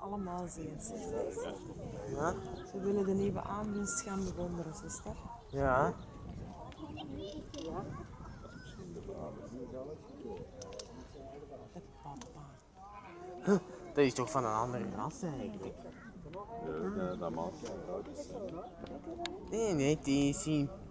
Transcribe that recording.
allemaal zien, zuster. Ja? Ze willen de nieuwe aanwinst gaan bewonderen, zuster. Ja. De papa. Dat is toch van een andere ras eigenlijk? Dat maakt geen uit. Nee, die zien